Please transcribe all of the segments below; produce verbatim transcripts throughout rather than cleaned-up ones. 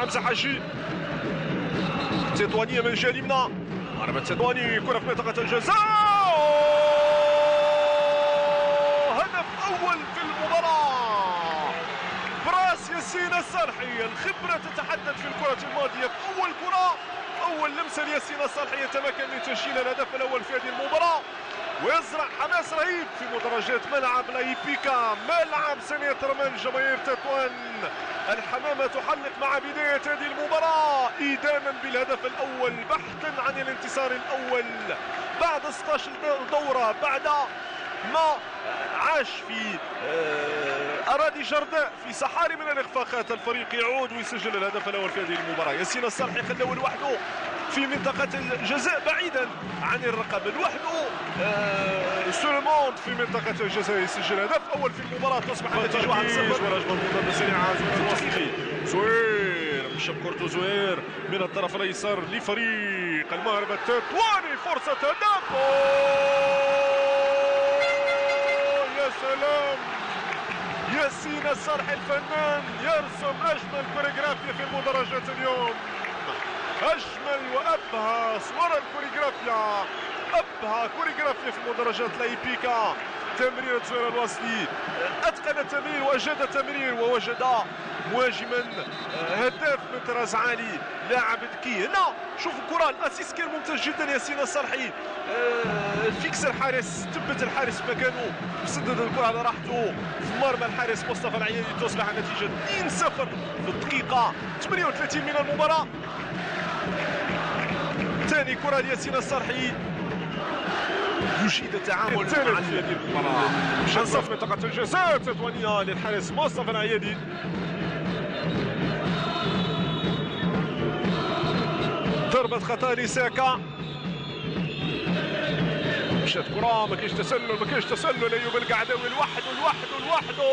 حمزه حاجي. تطوانيه من الجهه اليمنى، ضربه تطواني، كره في منطقه الجزاء، هدف اول في المباراه. براس ياسين الصالحي، الخبره تتحدث في الكره الماضيه. في اول كره، اول لمسه لياسين الصالحي يتمكن من تسجيل الهدف الاول في هذه المباراه، ويزرع حماس رهيب في مدرجات ملعب لايبيكا، ملعب سنتر من جماهير تطوان. الحمامة تحلق مع بداية هذه المباراة إيداما بالهدف الأول، بحثا عن الانتصار الأول بعد ستة عشر دورة، بعد ما عاش في أراضي جرداء في صحاري من الإخفاقات. الفريق يعود ويسجل الهدف الأول في هذه المباراة. ياسين الصالحي خلاه لوحده في منطقة الجزاء بعيدا عن الرقم، لوحده آه سولموند في منطقة الجزاء يسجل هدف أول في المباراة. تصبح النتيجة واحد صفر. ورجل مرتدة سريعة زوير الوصلي، زوير مشى بكرته زوير من الطرف الأيسر لفريق المغرب التطواني، فرصة هدف. يا سلام، ياسين الصالحي الفنان يرسم أجمل كوريغرافيا في المدرجات اليوم، أجمل وأبهى صور الكوريغرافيا، أبهى كوريغرافيا في مدرجات لايبيكا. تمريرة زوير الوصلي، أتقن التمرير، وجد التمرير ووجد مهاجما هداف من طراز عالي، لاعب ذكي. هنا شوف الكرة، الاسيست كان ممتاز جدا. ياسين الصالحي فيكس الحارس، ثبت الحارس مكانه، سدد الكرة على راحته في مرمى الحارس مصطفى العيادي. تصبح النتيجة اثنين صفر في الدقيقة ثمانية وثلاثين من المباراة. ثاني كرة لياسين الصالحي، يجيد التعامل مع هذه المباراة. منصف منطقة الجزاء تطوانية للحارس مصطفى العيادي. ضربة خطأ لساكا، مشات كرة، ما كاينش تسلل، ما كاينش تسلل. ايوب القعداوي لوحده لوحده لوحده،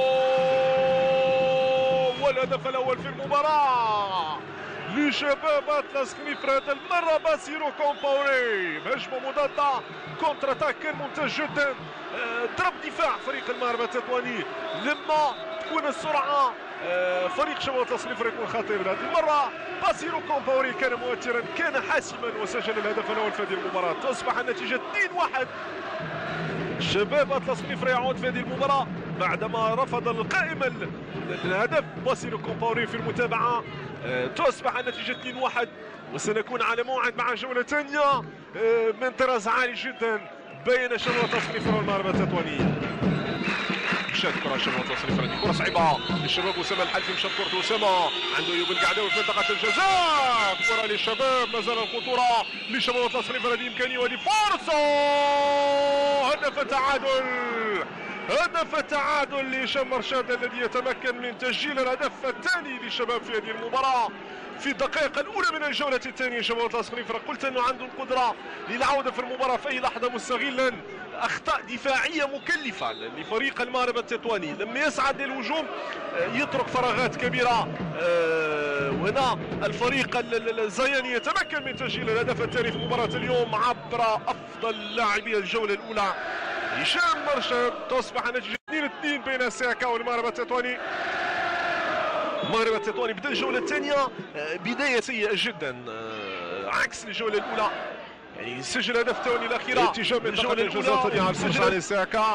والهدف الأول في المباراة لشباب أطلس خنيفر. هذه المرة باسيرو كومباوري بهجمة مضادة، كونتر اتاك كان ممتاز جدا. ضرب دفاع فريق المغرب التطواني، لما تكون السرعة فريق شباب أطلس خنيفر يكون خطير. هذه المرة باسيرو كومباوري كان مؤثرا، كان حاسما، وسجل الهدف الأول في هذه المباراة. تصبح النتيجة اثنين واحد. شباب أطلس خنيفر يعود في هذه المباراة بعدما رفض القائمة الهدف باسيرو كومباوري في المتابعة. تصبح النتيجة اثنين واحد، وسنكون على موعد مع جولة ثانية من طراز عالي جدا بين شباب أطلس خنيفر والمغرب التطواني. مشات كرة شباب أطلس خنيفر، هذه كرة صعيبة للشباب. أسامة الحلفي مشى بكرة، أسامة عنده أيوب القعداوي في منطقة الجزاء، كرة للشباب، مازال الخطورة لشباب أطلس خنيفر. هذه إمكانية وهذه فرصة، هدف التعادل، هدف التعادل لهشام مرشاد الذي يتمكن من تسجيل الهدف الثاني للشباب في هذه المباراة في الدقائق الأولى من الجولة الثانية. شباب أطلس خنيفر قلت أنه عنده القدرة للعودة في المباراة في أي لحظة، مستغلا أخطاء دفاعية مكلفة لفريق المغرب التطواني. لما يسعد للهجوم يترك فراغات كبيرة، وهنا الفريق الزياني يتمكن من تسجيل الهدف الثاني في مباراة اليوم عبر أفضل لاعبي الجولة الأولى هشام مرشد. تصبح النتيجة اثنين اثنين بين ساكا والمغرب التطواني. المغرب التطواني بدا الجولة الثانية بداية سيئة جدا عكس الجولة الأولى، يعني سجل هدف الثاني الأخيرة. اتجاه من الجولة الأولى سجل ساكا،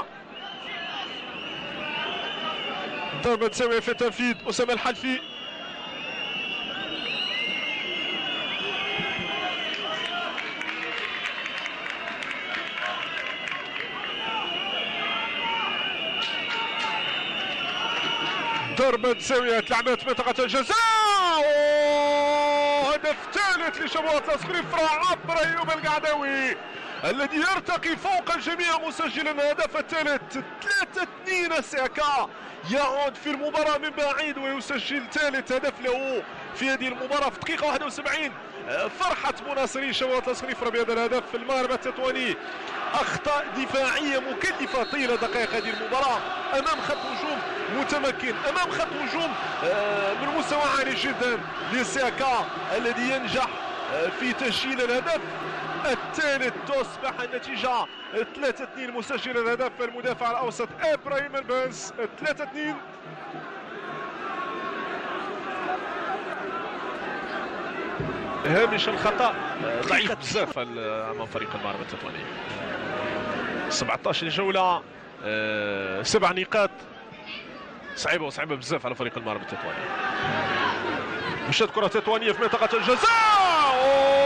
ضربة سامية في التنفيذ أسامة الحلفي. ضربة زاوية لعبت منطقة الجزاء، هدف ثالث لشباب أطلس خنيفر عبر أيوب القعداوي الذي يرتقي فوق الجميع مسجلا الهدف الثالث. ثلاثة اثنين ساكا يعود في المباراة من بعيد ويسجل ثالث هدف له في هذه المباراة في دقيقة واحد وسبعين. فرحة مناصري شباب أطلس خنيفر بهذا الهدف في المغرب التطواني. أخطاء دفاعية مكلفة طيلة دقائق هذه المباراة أمام خط هجوم متمكن، أمام خط هجوم من مستوى عالي جدا لساكا الذي ينجح في تسجيل الهدف الثالث. تصبح النتيجة ثلاثة اثنين، مسجل الهدف المدافع الأوسط إبراهيم الباز. ثلاثة اثنين. هامش الخطا ضعيف بزاف امام فريق المغرب التطواني. سبعطاش جوله، سبع نقاط، صعيبه وصعيبه بزاف على فريق المغرب التطواني. مشات كره تطوانيه في منطقه الجزاء،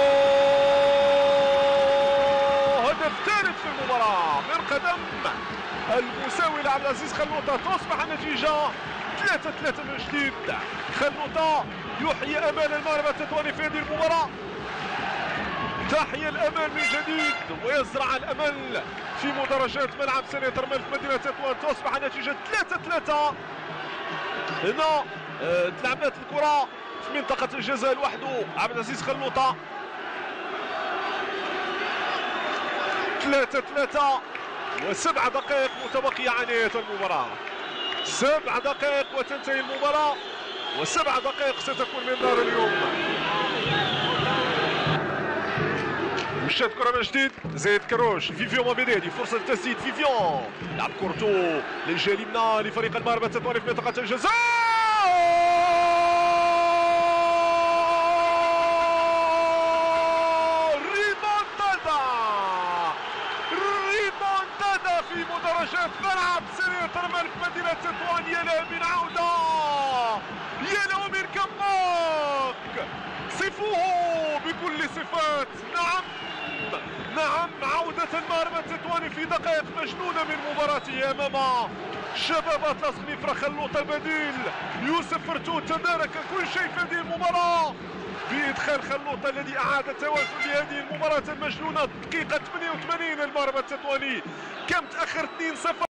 هدف ثالث في المباراه من قدم المساوي لعبد العزيز خلوطه. تصبح النتيجه ثلاثة ثلاثة من جديد. خلوطه يحيي امال المغرب التطواني في هذه المباراه، تحيا الامل من جديد ويزرع الامل في مدرجات ملعب سنة ترمل في مدينه تطوان. تصبح النتيجه ثلاثة ثلاثة. هنا تلعبت الكره في منطقه الجزاء لوحده عبد العزيز خلوطه. ثلاثة ثلاثة وسبع دقائق متبقيه عن نهايه المباراه. سبع دقائق وتنتهي المباراه، وسبع دقائق ستكون من نار اليوم. مشات كره من جديد، زيد كروش، فيفيون مابيدادي، فرصه التسديد، فيفيون لعب كورتو للجهه اليمنى لفريق المغرب التطواني في منطقه الجزاء. ريمونتادا، ريمونتادا في مدرجات ملعب سيريو ترمل في مدينه تطوان. يا له من عوده، يا له من كماك، صفوه بكل صفات. نعم نعم، عودة المغرب التطواني في دقائق مجنونة من مباراته أمام شباب أطلس خنيفرة. خلوطة البديل يوسف فرتوت تدارك كل شيء في هذه المباراة بإدخال خلوطة الذي أعاد التوازن لهذه المباراة المجنونة. دقيقة ثمانية وثمانين المغرب التطواني كم تأخر اثنين صفر.